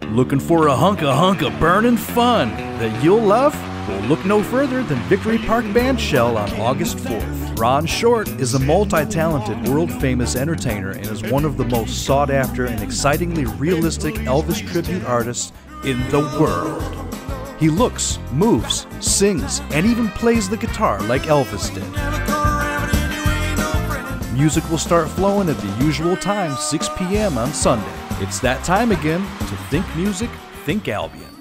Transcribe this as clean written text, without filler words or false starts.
Looking for a hunka burnin' fun that you'll love? Well, look no further than Victory Park Bandshell on August 4th. Ron Short is a multi-talented, world-famous entertainer and is one of the most sought-after and excitingly realistic Elvis tribute artists in the world. He looks, moves, sings, and even plays the guitar like Elvis did. Music will start flowing at the usual time, 6 p.m. on Sunday. It's that time again to think music, think Albion.